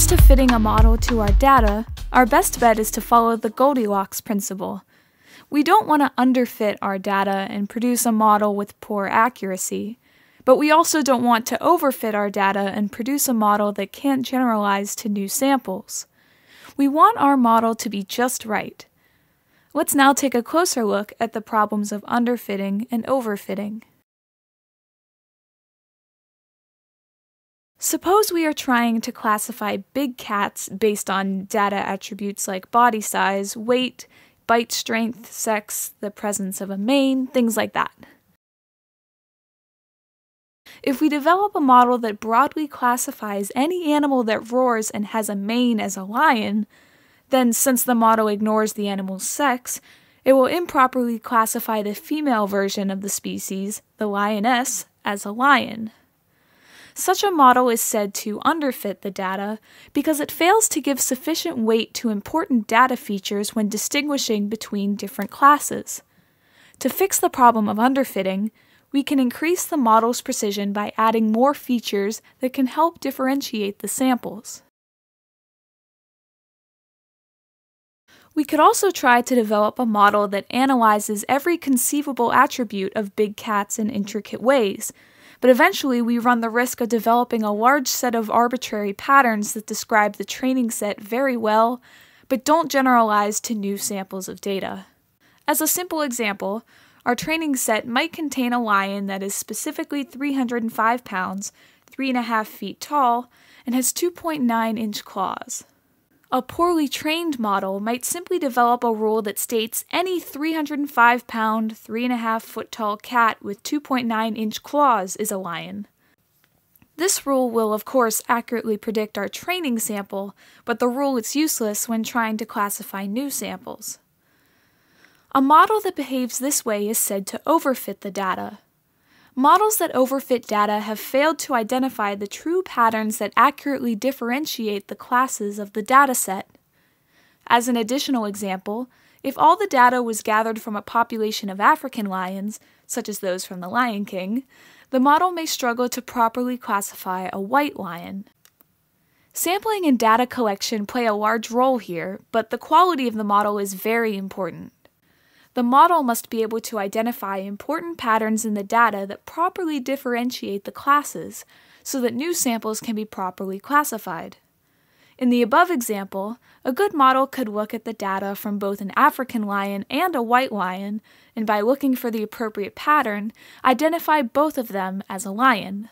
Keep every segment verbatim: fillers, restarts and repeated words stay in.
comes to fitting a model to our data, our best bet is to follow the Goldilocks principle. We don't want to underfit our data and produce a model with poor accuracy, but we also don't want to overfit our data and produce a model that can't generalize to new samples. We want our model to be just right. Let's now take a closer look at the problems of underfitting and overfitting. Suppose we are trying to classify big cats based on data attributes like body size, weight, bite strength, sex, the presence of a mane, things like that. If we develop a model that broadly classifies any animal that roars and has a mane as a lion, then since the model ignores the animal's sex, it will improperly classify the female version of the species, the lioness, as a lion. Such a model is said to underfit the data because it fails to give sufficient weight to important data features when distinguishing between different classes. To fix the problem of underfitting, we can increase the model's precision by adding more features that can help differentiate the samples. We could also try to develop a model that analyzes every conceivable attribute of big cats in intricate ways, but eventually we run the risk of developing a large set of arbitrary patterns that describe the training set very well, but don't generalize to new samples of data. As a simple example, our training set might contain a lion that is specifically three hundred five pounds, three and a half feet tall, and has two point nine inch claws. A poorly trained model might simply develop a rule that states any three hundred five pound, three and a half foot tall cat with two point nine inch claws is a lion. This rule will, of course, accurately predict our training sample, but the rule is useless when trying to classify new samples. A model that behaves this way is said to overfit the data. Models that overfit data have failed to identify the true patterns that accurately differentiate the classes of the dataset. As an additional example, if all the data was gathered from a population of African lions, such as those from the Lion King, the model may struggle to properly classify a white lion. Sampling and data collection play a large role here, but the quality of the model is very important. The model must be able to identify important patterns in the data that properly differentiate the classes, so that new samples can be properly classified. In the above example, a good model could look at the data from both an African lion and a white lion, and by looking for the appropriate pattern, identify both of them as a lion.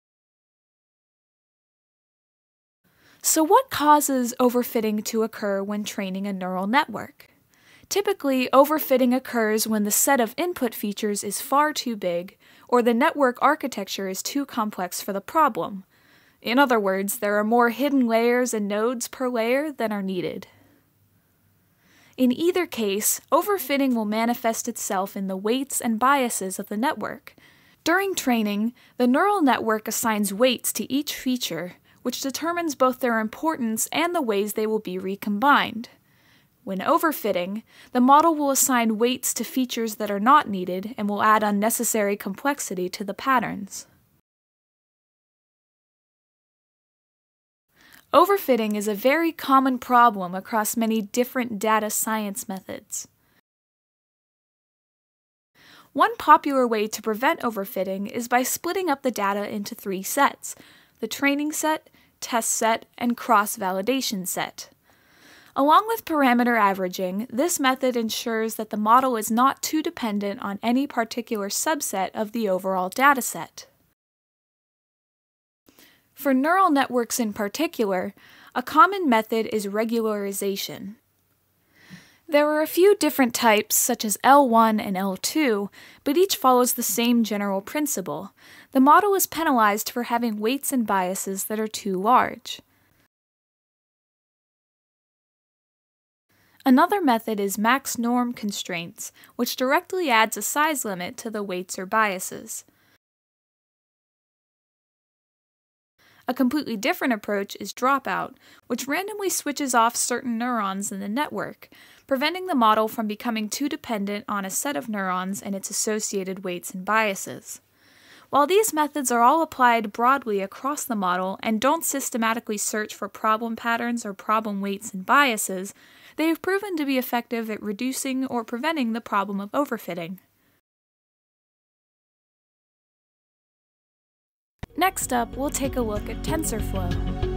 So what causes overfitting to occur when training a neural network? Typically, overfitting occurs when the set of input features is far too big, or the network architecture is too complex for the problem. In other words, there are more hidden layers and nodes per layer than are needed. In either case, overfitting will manifest itself in the weights and biases of the network. During training, the neural network assigns weights to each feature, which determines both their importance and the ways they will be recombined. When overfitting, the model will assign weights to features that are not needed and will add unnecessary complexity to the patterns. Overfitting is a very common problem across many different data science methods. One popular way to prevent overfitting is by splitting up the data into three sets: the training set, test set, and cross-validation set. Along with parameter averaging, this method ensures that the model is not too dependent on any particular subset of the overall dataset. For neural networks in particular, a common method is regularization. There are a few different types, such as L one and L two, but each follows the same general principle. The model is penalized for having weights and biases that are too large. Another method is max norm constraints, which directly adds a size limit to the weights or biases. A completely different approach is Dropout, which randomly switches off certain neurons in the network, preventing the model from becoming too dependent on a set of neurons and its associated weights and biases. While these methods are all applied broadly across the model and don't systematically search for problem patterns or problem weights and biases, they have proven to be effective at reducing or preventing the problem of overfitting. Next up, we'll take a look at TensorFlow.